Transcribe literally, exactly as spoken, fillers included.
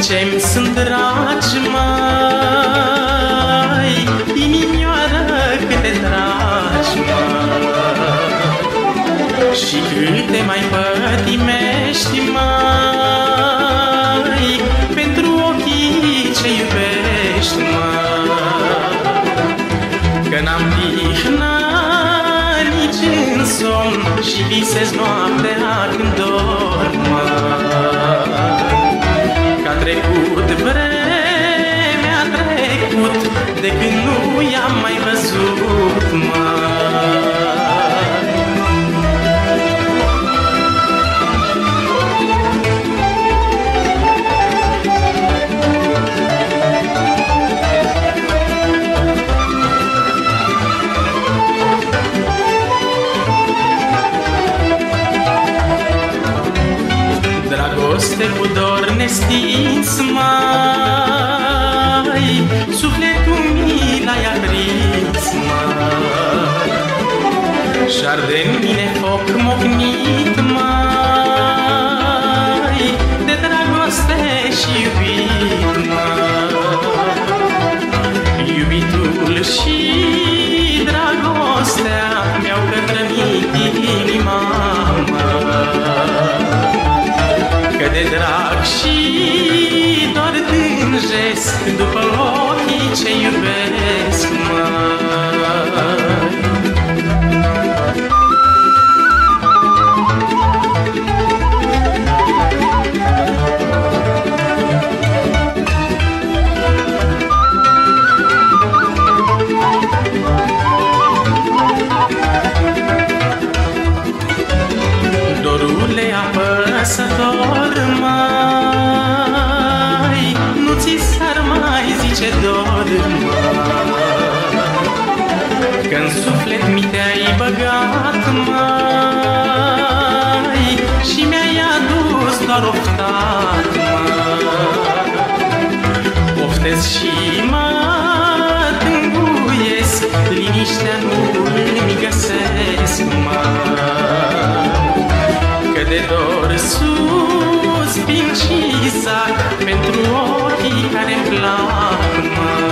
ce-mi sunt dragi, mai, inimioară câte dragi, mai, și câte mai pătimești, mai, pentru ochii ce iubești, mai, că n-am tihnat nici în somn și visez noaptea când dorm, că a trecut vremea, a trecut de când nu i-am mai văzut, dragoste cu dor nestins, mai, sufletul mi l-ai aprins, mai, și-arde-n mine foc mocnit, mai, de dragoste și iubit, mai, iubitul și dragostea mi-au cătrănit inima, că de drag și doar tânjesc după ochii ce iubesc, dorule apăsător, mai, nu ți s-ar mai zice dor, mai, că-n suflet mi te-ai băgat, mai, și mi-ai adus doar oftat, mai, oftez și mă tânguiesc, liniștea nu-mi găsesc, mai, că de dor suspin și zac pentru ochii care-mi plac,